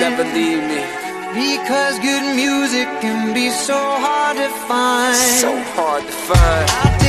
never leave me. Because good music can be so hard to find. So hard to find.